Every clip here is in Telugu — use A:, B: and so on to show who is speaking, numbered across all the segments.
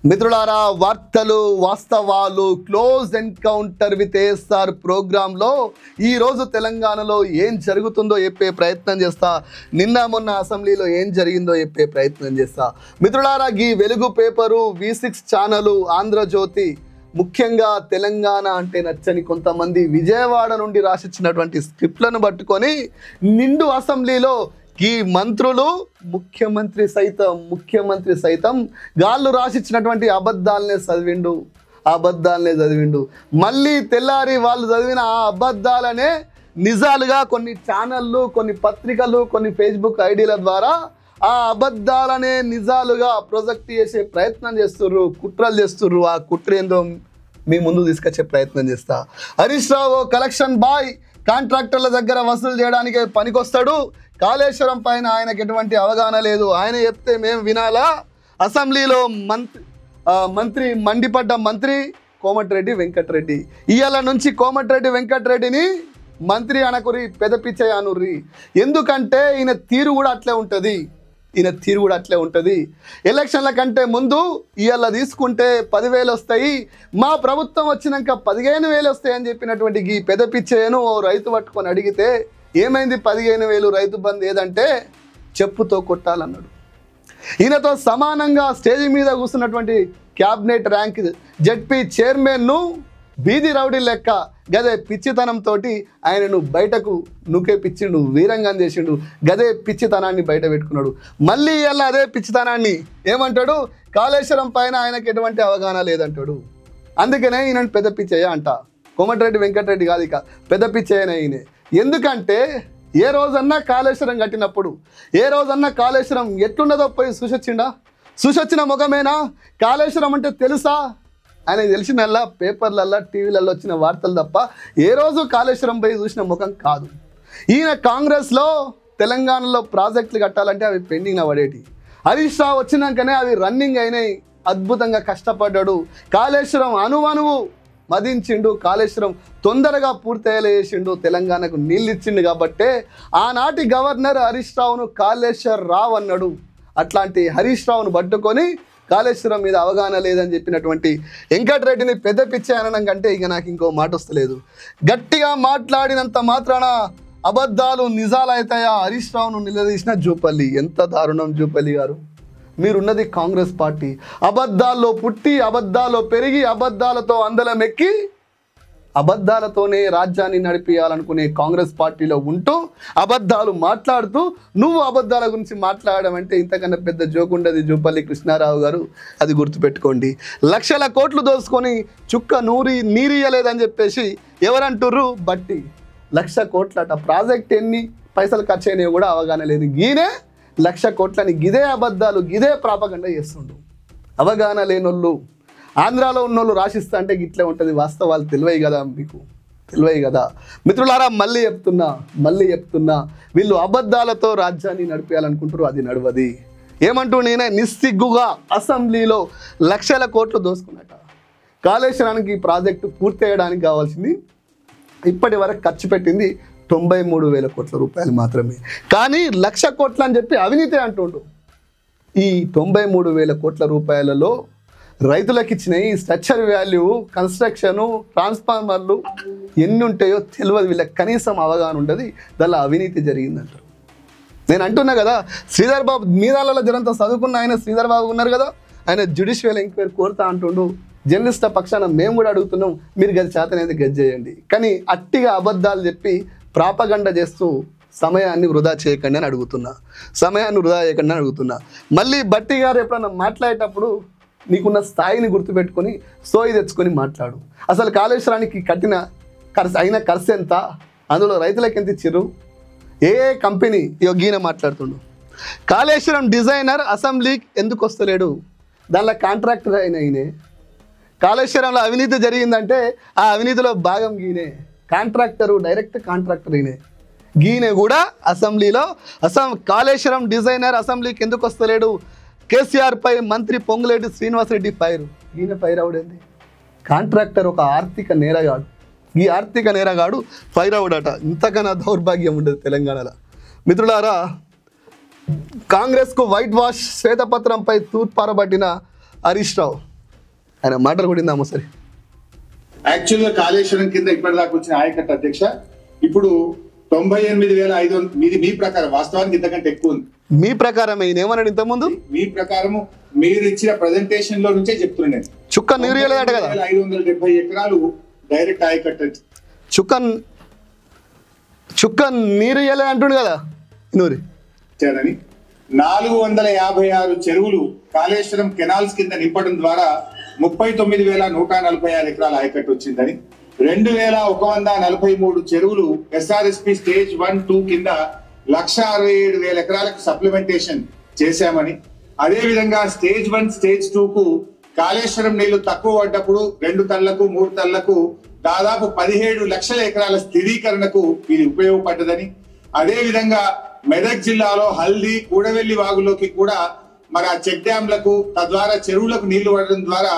A: మిత్రులారా, వార్తలు వాస్తవాలు క్లోజ్ ఎన్కౌంటర్ విత్ ఏఎస్ఆర్ ప్రోగ్రాంలో ఈరోజు తెలంగాణలో ఏం జరుగుతుందో చెప్పే ప్రయత్నం చేస్తా. నిన్న మొన్న అసెంబ్లీలో ఏం జరిగిందో చెప్పే ప్రయత్నం చేస్తా. మిత్రులారా, ఈ వెలుగు పేపరు, V6 ఛానలు, ఆంధ్రజ్యోతి, ముఖ్యంగా తెలంగాణ అంటే నచ్చని కొంతమంది విజయవాడ నుండి రాసిచ్చినటువంటి స్క్రిప్ట్లను పట్టుకొని నిండు అసెంబ్లీలో ఈ మంత్రులు ముఖ్యమంత్రి సైతం గాళ్ళు రాసిచ్చినటువంటి అబద్ధాలనే చదివిండు. మళ్ళీ తెల్లారి వాళ్ళు చదివిన ఆ అబద్ధాలనే నిజాలుగా కొన్ని ఛానళ్ళు, కొన్ని పత్రికలు, కొన్ని ఫేస్బుక్ ఐడీల ద్వారా ఆ అబద్ధాలనే నిజాలుగా ప్రొజెక్ట్ చేసే ప్రయత్నం చేస్తుర్రు, కుట్రలు చేస్తుర్రు. ఆ కుట్ర ఏందో మీ ముందు తీసుకొచ్చే ప్రయత్నం చేస్తా. హరీష్ రావు కలెక్షన్ బాయ్, కాంట్రాక్టర్ల దగ్గర వసూలు చేయడానికి పనికొస్తాడు. కాళేశ్వరం పైన ఆయనకు ఎటువంటి అవగాహన లేదు. ఆయన చెప్తే మేము వినాలా? అసెంబ్లీలో మంత్రి మండిపడ్డ మంత్రి కోమటిరెడ్డి వెంకటరెడ్డి. ఇవాళ నుంచి కోమటిరెడ్డి వెంకటరెడ్డిని మంత్రి అనకురి, పెదపిచ్చయ్య అనుర్రి. ఎందుకంటే ఈయన తీరు కూడా అట్లే ఉంటుంది. ఎలక్షన్ల కంటే ముందు ఇవాళ తీసుకుంటే 10,000 వస్తాయి, మా ప్రభుత్వం వచ్చినాక 15,000 వస్తాయి అని చెప్పినటువంటి ఈ పెదపిచ్చయ్యను ఓ రైతు పట్టుకొని అడిగితే ఏమైంది 15,000 రైతు బంద్ ఏదంటే చెప్పుతో కొట్టాలన్నాడు. ఈయనతో సమానంగా స్టేజ్ మీద కూర్చున్నటువంటి క్యాబినెట్ ర్యాంక్ జడ్పీ చైర్మన్ను బీది రౌడీ లెక్క గదే పిచ్చితనంతో ఆయనను బయటకు నూకేపిచ్చిండు, వీరంగం చేసిండు. గదే పిచ్చితనాన్ని బయట పెట్టుకున్నాడు. మళ్ళీ ఇలా అదే పిచ్చితనాన్ని ఏమంటాడు? కాళేశ్వరం పైన ఆయనకు ఎటువంటి అవగాహన లేదంటాడు. అందుకనే ఈయన పెద్ద పిచ్చయ్య అంట. కోమటిరెడ్డి వెంకటరెడ్డి కాదు, ఇక పెద్ద పిచ్చయ్యనే ఈయన. ఎందుకంటే ఏ రోజన్నా కాళేశ్వరం కట్టినప్పుడు, ఏ రోజన్నా కాళేశ్వరం ఎట్లున్నదో పోయి చూసొచ్చిన ముఖమేనా? కాళేశ్వరం అంటే తెలుసా? ఆయనకు తెలిసినల్లా పేపర్లల్లా, టీవీలలో వచ్చిన వార్తలు తప్ప ఏ రోజు కాళేశ్వరం పోయి చూసిన ముఖం కాదు. ఈయన కాంగ్రెస్లో తెలంగాణలో ప్రాజెక్టులు కట్టాలంటే అవి పెండింగ్ పడేటి. హరీష్ రావు వచ్చినాకనే అవి రన్నింగ్ అయినాయి. అద్భుతంగా కష్టపడ్డాడు. కాళేశ్వరం అణువణువు మదించిండు. కాళేశ్వరం తొందరగా పూర్తయ్యేలా చేసిండు. తెలంగాణకు నీళ్ళు ఇచ్చిండు. కాబట్టే ఆనాటి గవర్నర్ హరీష్ రావును కాళేశ్వర రావు అన్నాడు. అట్లాంటి హరీష్ రావును పట్టుకొని కాళేశ్వరం మీద అవగాహన లేదని చెప్పినటువంటి వెంకటరెడ్డిని పెద్ద పిచ్చే అనడం కంటే ఇక నాకు ఇంకో మాట వస్తలేదు. గట్టిగా మాట్లాడినంత మాత్రాన అబద్ధాలు నిజాలు అవుతాయా? హరీష్ రావును నిలదీసిన జూపల్లి. ఎంత దారుణం జూపల్లి గారు! మీరున్నది కాంగ్రెస్ పార్టీ. అబద్ధాల్లో పుట్టి, అబద్ధాల్లో పెరిగి, అబద్ధాలతో అందలం ఎక్కి, అబద్ధాలతోనే రాజ్యాన్ని నడిపించాలనుకునే కాంగ్రెస్ పార్టీలో ఉంటూ అబద్ధాలు మాట్లాడుతూ నువ్వు అబద్ధాల గురించి మాట్లాడడం అంటే ఇంతకన్నా పెద్ద జోక్ ఉండదు జూపల్లి కృష్ణారావు గారు. అది గుర్తుపెట్టుకోండి. లక్షల కోట్లు దోసుకొని చుక్క నీరియలేదని చెప్పేసి ఎవరంటుర్రు? బట్టి 1,00,000 కోట్లట. ప్రాజెక్ట్ ఎన్ని పైసలు ఖర్చు అయినాయో కూడా అవగాహన లేదు. గీనే 1,00,000 కోట్లని గిదే అబద్ధాలు, గిదే ప్రాపగండ చేస్తుండు. అవగాహన లేనోళ్ళు, ఆంధ్రాలో ఉన్నోళ్ళు రాసిస్తా అంటే ఇట్లే ఉంటుంది. వాస్తవాలు తెలివై కదా మీకు, తెలివై కదా. మిత్రులారా, మళ్ళీ చెప్తున్నా వీళ్ళు అబద్ధాలతో రాజ్యాన్ని నడిపేయాలనుకుంటారు. అది నడవది. ఏమంటూ నేనే నిస్సిగ్గుగా అసెంబ్లీలో 1,00,000 కోట్లు దోసుకున్నట. కాళేశ్వరానికి ప్రాజెక్టు పూర్తి చేయడానికి కావాల్సింది ఇప్పటి వరకు ఖర్చు పెట్టింది 93,000 కోట్ల రూపాయలు మాత్రమే. కానీ 1,00,000 కోట్లు అని చెప్పి అవినీతి అంటుండు. ఈ 93,000 కోట్ల రూపాయలలో రైతులకు ఇచ్చినాయి స్ట్రక్చర్ వాల్యూ, కన్స్ట్రక్షను, ట్రాన్స్ఫార్మర్లు ఎన్ని ఉంటాయో తెలియదు. వీళ్ళకి కనీసం అవగాహన ఉండదు. దానిలో అవినీతి జరిగిందంటారు. నేను అంటున్నా కదా, శ్రీధర్ బాబు మీదాలలో జనంతో చదువుకున్న ఆయన శ్రీధర్ బాబు ఉన్నారు కదా, ఆయన జ్యుడిషియల్ ఎంక్వైరీ కోరుతా అంటుండు. జర్నలిస్టుల పక్షాన మేము కూడా అడుగుతున్నాం, మీరు గది చేతనైతే గది చేయండి. కానీ అట్టిగా అబద్ధాలు చెప్పి ప్రాపగండ చేస్తూ సమయాన్ని వృధా చేయకండి అని అడుగుతున్నా. మళ్ళీ బట్టి గారు ఎప్పుడన్నా మాట్లాడేటప్పుడు నీకున్న స్థాయిని గుర్తుపెట్టుకొని సోయి తెచ్చుకొని మాట్లాడు. అసలు కాళేశ్వరానికి కట్టిన అయిన ఖర్చు ఎంత, అందులో రైతులకు ఎంత ఇచ్చిర్రు, ఏ కంపెనీ గీన మాట్లాడుతుండు. కాళేశ్వరం డిజైనర్ అసెంబ్లీకి ఎందుకు వస్తలేడు? దానిలో కాంట్రాక్టర్ అయిన ఈయనే. కాళేశ్వరంలో అవినీతి జరిగిందంటే ఆ అవినీతిలో భాగం గీనే. డైరెక్ట్ కాంట్రాక్టర్ గీనే కూడా అసెంబ్లీలో కాళేశ్వరం డిజైనర్ అసెంబ్లీకి ఎందుకు వస్తలేడు? కేసీఆర్ పై మంత్రి పొంగులేటి శ్రీనివాసరెడ్డి ఫైర్. ఈయన ఫైర్ అవడండి. కాంట్రాక్టర్ ఒక ఆర్థిక నేరగాడు. ఈ ఆర్థిక నేరగాడు ఫైర్ అవడట. ఇంతకన్నా దౌర్భాగ్యం ఉండదు తెలంగాణలో. మిత్రులారా, కాంగ్రెస్కు వైట్ వాష్ శ్వేతపత్రంపై తూర్పారబట్టిన హరీష్ రావు. ఆయన మాటలు కూడా ఇందాము సరే.
B: యాక్చువల్ గా కాళేశ్వరం కింద ఇప్పటిదాకా వచ్చిన ఆయకట్టు అధ్యక్ష ఇప్పుడు 98,500 మీ ప్రకారం, వాస్తవానికి ఇంతకంటే ఎక్కువ ఉంది.
A: మీ ప్రకారం ఏమన్నాడు ఇంతకుముందు?
B: మీ ప్రకారం మీరు ఇచ్చిన ప్రెజెంటేషన్ లో నుంచే చెప్తున్నాను.
A: చుక్క నీరు ఇవ్వలేదట కదా.
B: 570 ఎకరాలు డైరెక్ట్ ఆయకట్టు
A: చుక్క నీరు ఇవ్వలేదు అంటుండు కదా నూరి.
B: 456 చెరువులు కాళేశ్వరం కెనాల్స్ కింద నింపడం ద్వారా 39,146 ఎకరాల ఆయకట్టు వచ్చిందని, 2,143 చెరువులు SRSP స్టేజ్ 1, 2 కింద 1,67,000 ఎకరాలకు సప్లిమెంటేషన్ చేశామని, అదే విధంగా స్టేజ్ 1, స్టేజ్ 2 కు కాళేశ్వరం నీళ్లు తక్కువ పడ్డప్పుడు 2 తళ్లకు 3 తళ్లకు దాదాపు 17 లక్షల ఎకరాల స్థిరీకరణకు ఇది ఉపయోగపడ్డదని, అదే విధంగా మెదక్ జిల్లాలో హల్దీ, కూడవెల్లి వాగులోకి కూడా మరి ఆ చెక్ డ్యాంలకు తద్వారా చెరువులకు నీళ్లు పడడం ద్వారా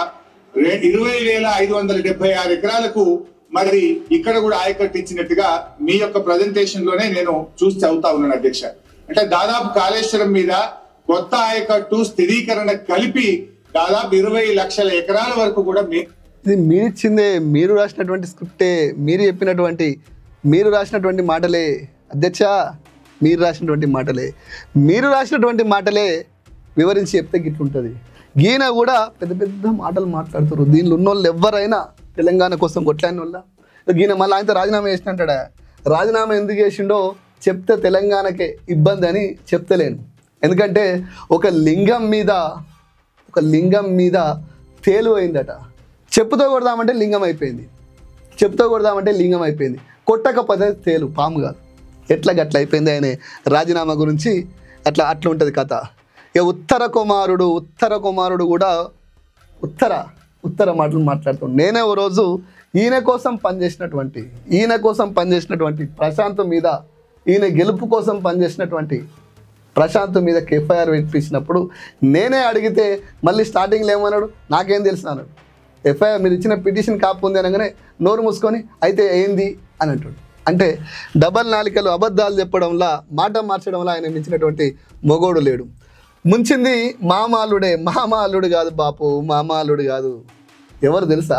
B: 20,576 ఎకరాలకు మరి ఇక్కడ కూడా ఆయకట్టు ఇచ్చినట్టుగా మీ యొక్క ప్రజెంటేషన్ లోనే నేను చూసి చదువుతా ఉన్నాను అధ్యక్ష. అంటే దాదాపు కాళేశ్వరం మీద కొత్త ఆయకట్టు స్థిరీకరణ కలిపి దాదాపు 20 లక్షల ఎకరాల వరకు కూడా
A: ఇది మీరిచ్చిందే, మీరు రాసినటువంటి స్క్రిప్టే, మీరు రాసినటువంటి మాటలే అధ్యక్ష, మీరు రాసినటువంటి మాటలే వివరించి చెప్తే గిట్లుంటుంది. ఈయన కూడా పెద్ద పెద్ద మాటలు మాట్లాడుతారు. దీనిలో ఉన్నోళ్ళు ఎవరైనా తెలంగాణ కోసం కొట్లాడిన వాళ్ళ ఈయన మళ్ళీ ఆయనతో రాజీనామా చేసినట్టాడా? రాజీనామా ఎందుకు చేసిండో చెప్తే తెలంగాణకే ఇబ్బంది అని చెప్తలేను. ఎందుకంటే ఒక లింగం మీద తేలు అయిందట. చెప్పుతో కొడదామంటే లింగం అయిపోయింది. కొట్టకపోతే తేలు, పాము కాదు. ఎట్లా గట్ల అయిపోయింది ఆయన రాజీనామా గురించి. అట్లా ఉంటుంది కథ. ఇక ఉత్తర కుమారుడు కూడా ఉత్తర మాటలు మాట్లాడుతాడు. నేనే ఓ రోజు ఈయన కోసం పనిచేసినటువంటి ప్రశాంత్ మీద, ఈయన గెలుపు కోసం పనిచేసినటువంటి ప్రశాంత్ మీద ఎఫ్ఐఆర్ పెట్టించినప్పుడు నేనే అడిగితే మళ్ళీ స్టార్టింగ్లో ఏమన్నాడు, నాకేం తెలుసు అన్నాడు. ఎఫ్ఐఆర్ మీరు ఇచ్చిన పిటిషన్ కాపు ఉంది అనగానే నోరు మూసుకొని అయితే ఏంది అని అంటాడు. అంటే డబల్ నాలికలు అబద్ధాలు చెప్పడంలా, మాట మార్చడంలా ఆయన మించినటువంటి మొగోడు లేడు. ముంచింది మామాలుడు కాదు బాపు, మామాలుడు కాదు. ఎవరు తెలుసా?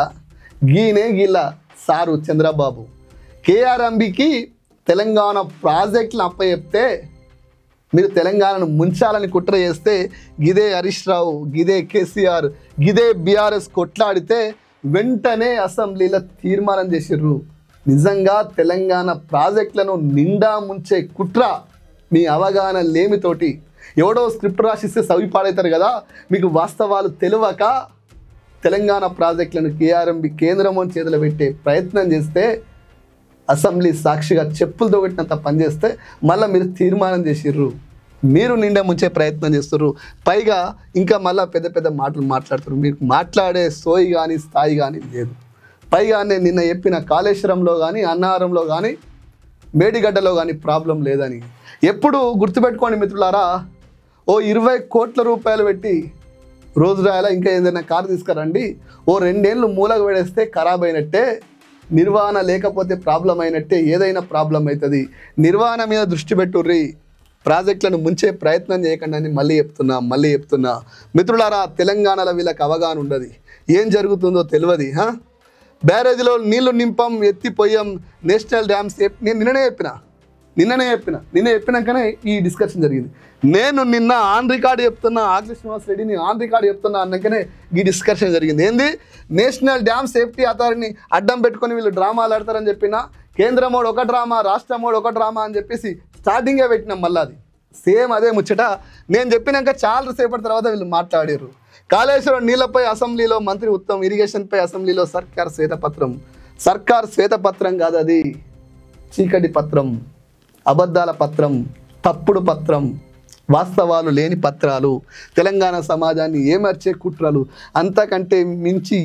A: గీళ్ళ సారు చంద్రబాబు. కేఆర్ఎంబీకి తెలంగాణ ప్రాజెక్టులను అప్పచెప్తే, మీరు తెలంగాణను ముంచాలని కుట్ర చేస్తే, గిదే హరీష్ రావు, గిదే కేసీఆర్, గిదే బీఆర్ఎస్ కొట్లాడితే వెంటనే అసెంబ్లీలో తీర్మానం చేసిర్రు. నిజంగా తెలంగాణ ప్రాజెక్టులను నిండా ముంచే కుట్ర మీ అవగాహన లేమితోటి ఎవడో స్క్రిప్ట్ రాసిస్తే సవి పాడవుతారు కదా, మీకు వాస్తవాలు తెలియక తెలంగాణ ప్రాజెక్టులను కేఆర్ఎంబీ కేంద్రం చేతులు పెట్టే ప్రయత్నం చేస్తే, అసెంబ్లీ సాక్షిగా చెప్పులతో పెట్టినంత పనిచేస్తే మళ్ళీ మీరు తీర్మానం చేసిర్రు. మీరు నిండా ముంచే ప్రయత్నం చేస్తుర్రు. పైగా ఇంకా మళ్ళీ పెద్ద పెద్ద మాటలు మాట్లాడుతున్నారు. మీకు మాట్లాడే సోయి కానీ స్థాయి కానీ లేదు. పైగా నేను నిన్న చెప్పిన కాళేశ్వరంలో కానీ, అన్నారంలో కానీ, మేడిగడ్డలో కానీ ప్రాబ్లం లేదని ఎప్పుడు గుర్తుపెట్టుకోండి మిత్రులారా. ఓ 20 కోట్ల రూపాయలు పెట్టి రోజు రాయాలా, ఇంకా ఏదైనా కారు తీసుకురండి, ఓ 2 ఏళ్ళు మూలకు పెడేస్తే ఖరాబ్ అయినట్టే, నిర్వహణ లేకపోతే ప్రాబ్లం అయినట్టే, ఏదైనా ప్రాబ్లం అవుతుంది. నిర్వహణ మీద దృష్టి పెట్టుర్రి, ప్రాజెక్టులను ముంచే ప్రయత్నం చేయకండి అని మళ్ళీ చెప్తున్నా మిత్రులారా. తెలంగాణలో వీళ్ళకి అవగాహన ఉండదు, ఏం జరుగుతుందో తెలియదు. బ్యారేజ్లో నీళ్లు నింపం, ఎత్తిపోయాం, నేషనల్ డ్యామ్స్. నేను నిన్ననే చెప్పినాకనే ఈ డిస్కషన్ జరిగింది. నేను నిన్న ఆన్ రికార్డు చెప్తున్నా, ఆకుల శ్రీనివాస్ రెడ్డిని ఆన్ రికార్డు చెప్తున్నా అన్నాకనే ఈ డిస్కషన్ జరిగింది. ఏంది, నేషనల్ డ్యామ్ సేఫ్టీ అథారిటీని అడ్డం పెట్టుకొని వీళ్ళు డ్రామాలు ఆడతారని చెప్పిన, కేంద్రమోడు ఒక డ్రామా, రాష్ట్రమోడు ఒక డ్రామా అని చెప్పేసి స్టార్టింగే పెట్టినాం. మళ్ళీ అది సేమ్ అదే ముచ్చట. నేను చెప్పినాక చాలా సేపటి తర్వాత వీళ్ళు మాట్లాడారు. కాళేశ్వరం నీళ్లపై అసెంబ్లీలో మంత్రి ఉత్తమ్, ఇరిగేషన్పై అసెంబ్లీలో సర్కార్ శ్వేతపత్రం కాదు, అది చీకటి పత్రం, అబద్ధాల పత్రం, తప్పుడు పత్రం, వాస్తవాలు లేని పత్రాలు, తెలంగాణ సమాజాన్ని ఏమర్చే కుట్రలు, అంతకంటే మించి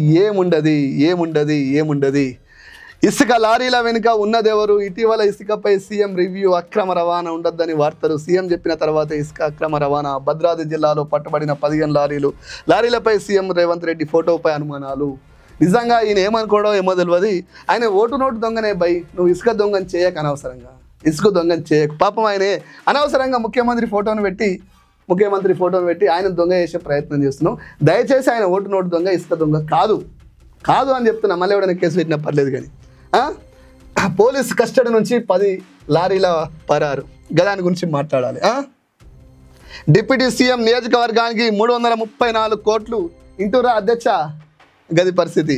A: ఏముండది. ఇసుక లారీల వెనుక ఉన్నదెవరు? ఇటీవల ఇసుకపై సీఎం రివ్యూ, అక్రమ రవాణా ఉండొద్దని వార్తలు. సీఎం చెప్పిన తర్వాత ఇసుక అక్రమ రవాణా. భద్రాద్రి జిల్లాలో పట్టుబడిన 15 లారీలపై సీఎం రేవంత్ రెడ్డి ఫోటోపై అనుమానాలు. నిజంగా ఈయన ఏమనుకోవడో ఏమో తెలియదు. ఆయన ఓటు నోటు దొంగనే బై, నువ్వు ఇసుక దొంగని చేయకు, అనవసరంగా ఇసుక దొంగని చేయకు. పాపం ఆయనే అనవసరంగా ముఖ్యమంత్రి ఫోటోను పెట్టి ముఖ్యమంత్రి ఫోటోను పెట్టి ఆయన దొంగ చేసే ప్రయత్నం చేస్తున్నాం. దయచేసి ఆయన ఓటు నోటు దొంగ, ఇసుక దొంగ కాదు అని చెప్తున్నా. మళ్ళీ ఎవడైనా కేసు పెట్టినా పర్లేదు కానీ. పోలీసు కస్టడీ నుంచి 10 లారీల పరారు, గదాని గురించి మాట్లాడాలి. డిప్యూటీ సీఎం నియోజకవర్గానికి 334 కోట్లు ఇంటూరా అధ్యక్ష. గది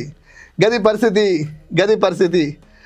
A: పరిస్థితి.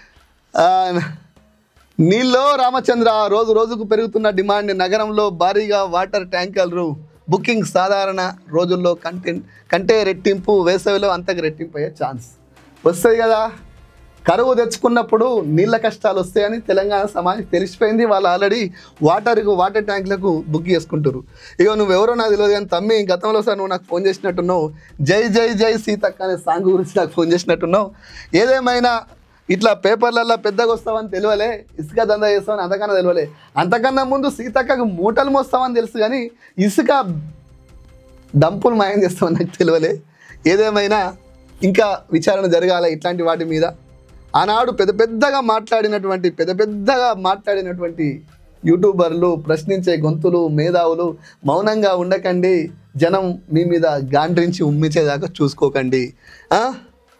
A: నీల్లో రామచంద్ర, రోజు రోజుకు పెరుగుతున్న డిమాండ్. నగరంలో భారీగా వాటర్ ట్యాంకర్లు బుకింగ్. సాధారణ రోజుల్లో కంటే రెట్టింపు, వేసవిలో అంతకు రెట్టింపు అయ్యే ఛాన్స్ వస్తుంది కదా. కరువు తెచ్చుకున్నప్పుడు నీళ్ళ కష్టాలు వస్తాయని తెలంగాణ సమాజం తెలిసిపోయింది. వాళ్ళు ఆల్రెడీ వాటర్ ట్యాంకులకు బుక్ చేసుకుంటారు. ఇక నువ్వెవరో నాకు తెలియదు కానీ తమ్మి, గతంలో సార్ నువ్వు నాకు ఫోన్ చేసినట్టున్నావు. జై జై జై సీతక్క అనే సాంగ్ గురించి నాకు ఫోన్ చేసినట్టున్నావు. ఏదేమైనా ఇట్లా పేపర్లలో పెద్దగా వస్తామని తెలియలే, ఇసుక దందా చేస్తామని అంతకన్నా తెలియలే. అంతకన్నా ముందు సీతక్కకు మూటలు మోస్తామని తెలుసు కానీ ఇసుక డంపులు మాయం చేస్తామని నాకు తెలియలే. ఏదేమైనా ఇంకా విచారణ జరగాలి ఇట్లాంటి వాటి మీద. ఆనాడు పెద్ద పెద్దగా మాట్లాడినటువంటి యూట్యూబర్లు, ప్రశ్నించే గొంతులు, మేధావులు మౌనంగా ఉండకండి. జనం మీ మీద గాండ్రించి ఉమ్మించేదాకా చూసుకోకండి.